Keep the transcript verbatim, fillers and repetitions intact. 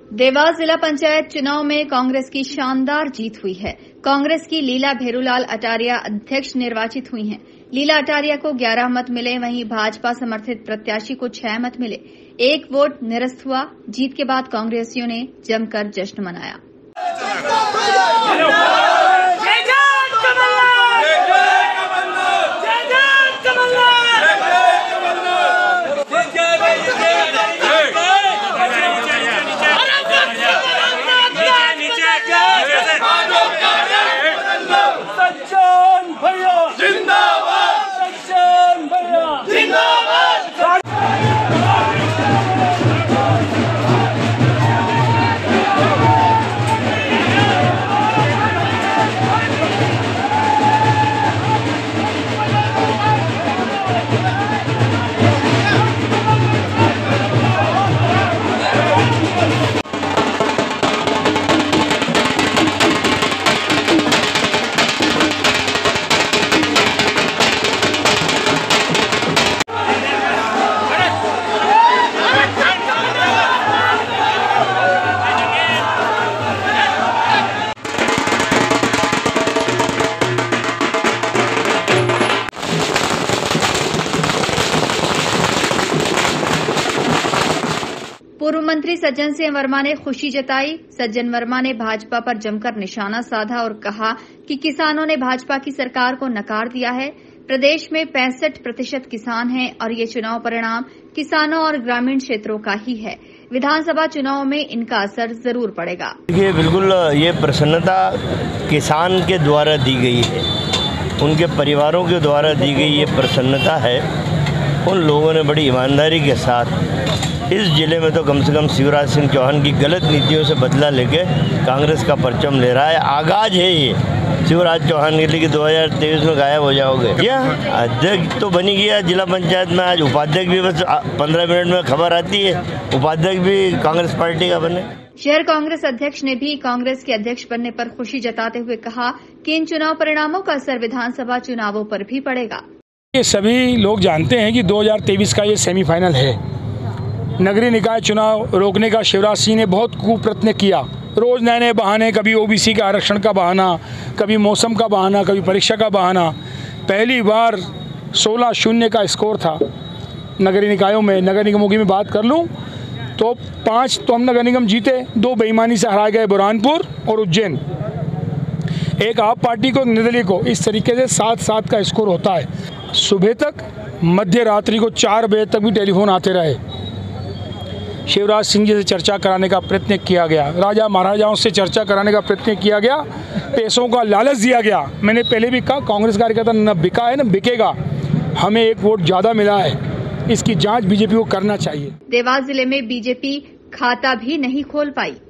देवास जिला पंचायत चुनाव में कांग्रेस की शानदार जीत हुई है। कांग्रेस की लीला भेरूलाल अटारिया अध्यक्ष निर्वाचित हुई हैं। लीला अटारिया को ग्यारह मत मिले, वहीं भाजपा समर्थित प्रत्याशी को छह मत मिले। एक वोट निरस्त हुआ। जीत के बाद कांग्रेसियों ने जमकर जश्न मनाया। पूर्व मंत्री सज्जन सिंह वर्मा ने खुशी जताई। सज्जन वर्मा ने भाजपा पर जमकर निशाना साधा और कहा कि किसानों ने भाजपा की सरकार को नकार दिया है। प्रदेश में पैंसठ प्रतिशत किसान हैं और ये चुनाव परिणाम किसानों और ग्रामीण क्षेत्रों का ही है। विधानसभा चुनाव में इनका असर जरूर पड़ेगा। ये बिल्कुल ये प्रसन्नता किसान के द्वारा दी गई है, उनके परिवारों के द्वारा दी गई ये प्रसन्नता है। उन लोगों ने बड़ी ईमानदारी के साथ इस जिले में तो कम से कम शिवराज सिंह चौहान की गलत नीतियों से बदला लेके कांग्रेस का परचम ले रहा है। आगाज है ये शिवराज चौहान के लिए कि दो हज़ार तेईस में गायब हो जाओगे। क्या अध्यक्ष तो बनी गया जिला पंचायत में, आज उपाध्यक्ष भी बस पंद्रह मिनट में खबर आती है, उपाध्यक्ष भी कांग्रेस पार्टी का बने। शहर कांग्रेस अध्यक्ष ने भी कांग्रेस के अध्यक्ष बनने पर खुशी जताते हुए कहा कि इन चुनाव परिणामों का असर विधानसभा चुनावों पर भी पड़ेगा। ये सभी लोग जानते हैं कि दो हज़ार तेईस का ये सेमीफाइनल है। नगरीय निकाय चुनाव रोकने का शिवराज सिंह ने बहुत कुप्रयत्न किया। रोज नए नए बहाने, कभी ओबीसी का आरक्षण का बहाना, कभी मौसम का बहाना, कभी परीक्षा का बहाना। पहली बार सोलह शून्य का स्कोर था नगरीय निकायों में। नगर निगमों की मैं बात कर लूं तो पाँच तो हम नगर निगम जीते, दो बेईमानी से हराए गए बुरहानपुर और उज्जैन। एक आप पार्टी को, निर्दलीय को, इस तरीके से सात सात का स्कोर होता है। सुबह तक, मध्य रात्रि को चार बजे तक भी टेलीफोन आते रहे। शिवराज सिंह जी से चर्चा कराने का प्रयत्न किया गया, राजा महाराजाओं से चर्चा कराने का प्रयत्न किया गया, पैसों का लालच दिया गया। मैंने पहले भी कहा कांग्रेस कार्यकर्ता न बिका है न बिकेगा। हमें एक वोट ज्यादा मिला है, इसकी जांच बीजेपी को करना चाहिए। देवास जिले में बीजेपी खाता भी नहीं खोल पाई।